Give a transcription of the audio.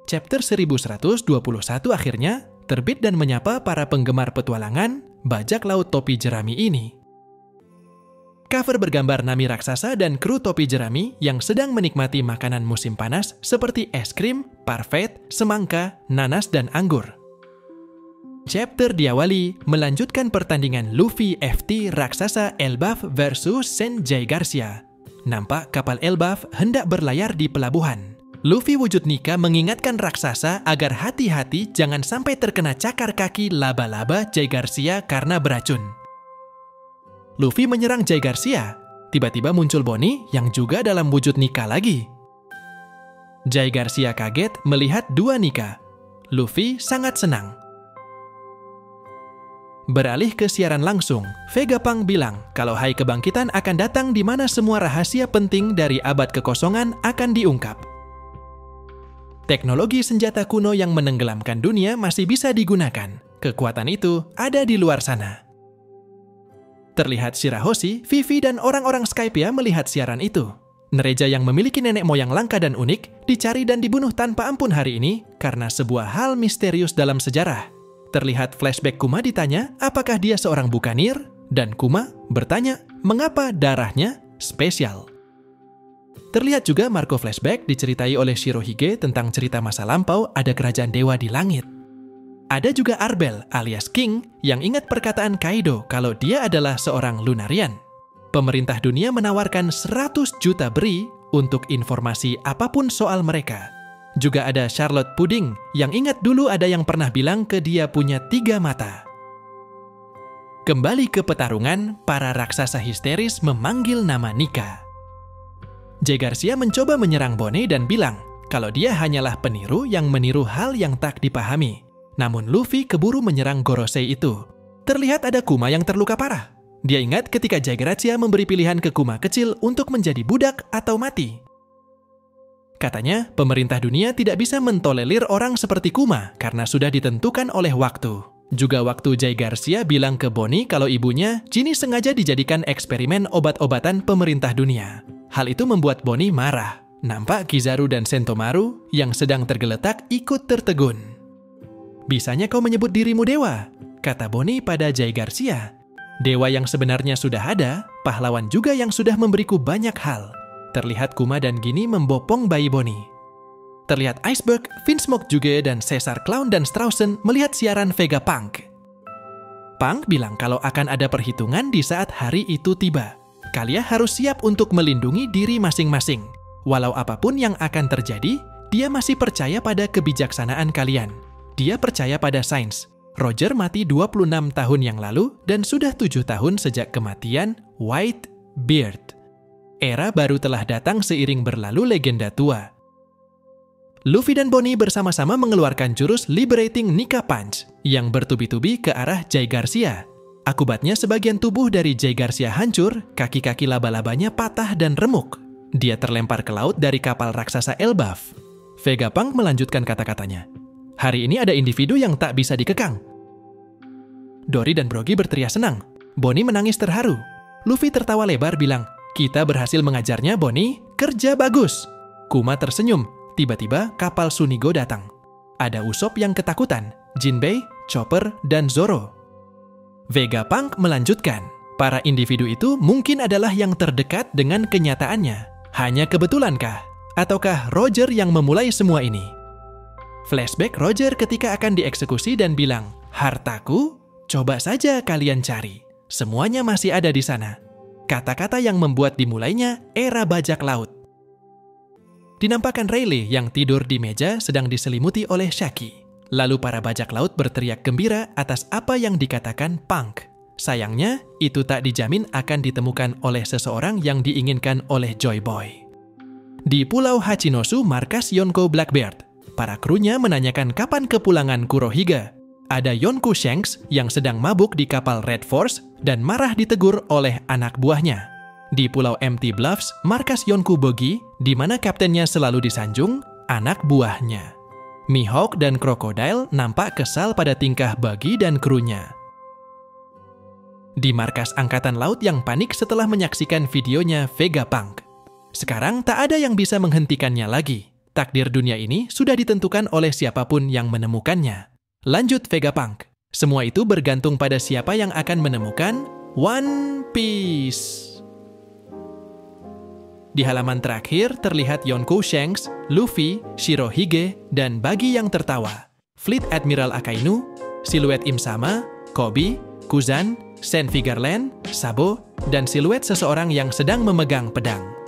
Chapter 1121 akhirnya terbit dan menyapa para penggemar petualangan bajak laut topi jerami ini. Cover bergambar Nami raksasa dan kru topi jerami yang sedang menikmati makanan musim panas seperti es krim, parfait, semangka, nanas, dan anggur. Chapter diawali melanjutkan pertandingan Luffy FT raksasa Elbaf versus Sanjay Garcia. Nampak kapal Elbaf hendak berlayar di pelabuhan. Luffy wujud Nika mengingatkan raksasa agar hati-hati jangan sampai terkena cakar kaki laba-laba Jay Garcia karena beracun. Luffy menyerang Jay Garcia. Tiba-tiba muncul Bonnie yang juga dalam wujud Nika lagi. Jay Garcia kaget melihat dua Nika. Luffy sangat senang. Beralih ke siaran langsung, Vegapunk bilang kalau Hai Kebangkitan akan datang di mana semua rahasia penting dari abad kekosongan akan diungkap. Teknologi senjata kuno yang menenggelamkan dunia masih bisa digunakan. Kekuatan itu ada di luar sana. Terlihat Shirahoshi, Vivi, dan orang-orang Skypiea melihat siaran itu. Nereja yang memiliki nenek moyang langka dan unik dicari dan dibunuh tanpa ampun hari ini karena sebuah hal misterius dalam sejarah. Terlihat flashback Kuma ditanya apakah dia seorang bukanir, dan Kuma bertanya mengapa darahnya spesial. Terlihat juga Marco flashback diceritai oleh Shirohige tentang cerita masa lampau ada kerajaan dewa di langit. Ada juga Arbel alias King yang ingat perkataan Kaido kalau dia adalah seorang Lunarian. Pemerintah dunia menawarkan 100 juta beri untuk informasi apapun soal mereka. Juga ada Charlotte Pudding yang ingat dulu ada yang pernah bilang ke dia punya 3 mata. Kembali ke pertarungan, para raksasa histeris memanggil nama Nika. Jay Garcia mencoba menyerang Bonnie dan bilang kalau dia hanyalah peniru yang meniru hal yang tak dipahami. Namun Luffy keburu menyerang Gorosei itu. Terlihat ada Kuma yang terluka parah. Dia ingat ketika Jay Garcia memberi pilihan ke Kuma kecil untuk menjadi budak atau mati. Katanya, pemerintah dunia tidak bisa mentolerir orang seperti Kuma karena sudah ditentukan oleh waktu. Juga waktu Jay Garcia bilang ke Bonnie kalau ibunya Jinny sengaja dijadikan eksperimen obat-obatan pemerintah dunia. Hal itu membuat Bonnie marah. Nampak Kizaru dan Sentomaru yang sedang tergeletak ikut tertegun. Bisanya kau menyebut dirimu dewa, kata Bonnie pada Jay Garcia. Dewa yang sebenarnya sudah ada, pahlawan juga yang sudah memberiku banyak hal. Terlihat Kuma dan Ginny membopong bayi Bonnie. Terlihat Iceberg, Vinsmoke juga dan Caesar Clown dan Straussen melihat siaran Vegapunk. Punk bilang kalau akan ada perhitungan di saat hari itu tiba. Kalian harus siap untuk melindungi diri masing-masing. Walau apapun yang akan terjadi, dia masih percaya pada kebijaksanaan kalian. Dia percaya pada sains. Roger mati 26 tahun yang lalu dan sudah 7 tahun sejak kematian White Beard. Era baru telah datang seiring berlalu legenda tua. Luffy dan Bonnie bersama-sama mengeluarkan jurus Liberating Nika Punch yang bertubi-tubi ke arah Jay Garcia. Akibatnya sebagian tubuh dari Jay Garcia hancur, kaki-kaki laba-labanya patah dan remuk. Dia terlempar ke laut dari kapal raksasa Elbaf. Vegapunk melanjutkan kata-katanya. Hari ini ada individu yang tak bisa dikekang. Dory dan Brogy berteriak senang. Bonnie menangis terharu. Luffy tertawa lebar bilang, kita berhasil mengajarnya, Bonnie. Kerja bagus. Kuma tersenyum. Tiba-tiba kapal Sunigo datang. Ada Usopp yang ketakutan, Jinbei, Chopper, dan Zoro. Vegapunk melanjutkan. Para individu itu mungkin adalah yang terdekat dengan kenyataannya. Hanya kebetulankah? Ataukah Roger yang memulai semua ini? Flashback Roger ketika akan dieksekusi dan bilang, hartaku? Coba saja kalian cari. Semuanya masih ada di sana. Kata-kata yang membuat dimulainya era bajak laut. Dinampakkan Rayleigh yang tidur di meja sedang diselimuti oleh Shaki. Lalu para bajak laut berteriak gembira atas apa yang dikatakan Punk. Sayangnya, itu tak dijamin akan ditemukan oleh seseorang yang diinginkan oleh Joy Boy. Di Pulau Hachinosu, markas Yonko Blackbeard. Para krunya menanyakan kapan kepulangan Kurohiga. Ada Yonko Shanks yang sedang mabuk di kapal Red Force dan marah ditegur oleh anak buahnya. Di Pulau Empty Bluffs, markas Yonko Bogi, di mana kaptennya selalu disanjung, anak buahnya. Mihawk dan Crocodile nampak kesal pada tingkah Buggy dan krunya. Di markas Angkatan Laut yang panik setelah menyaksikan videonya Vegapunk. Sekarang tak ada yang bisa menghentikannya lagi. Takdir dunia ini sudah ditentukan oleh siapapun yang menemukannya. Lanjut Vegapunk. Semua itu bergantung pada siapa yang akan menemukan One Piece. Di halaman terakhir terlihat Yonkou Shanks, Luffy, Shirohige, dan Buggy yang tertawa. Fleet Admiral Akainu, siluet Im-sama, Koby, Kuzan, Senvi Garland, Sabo, dan siluet seseorang yang sedang memegang pedang.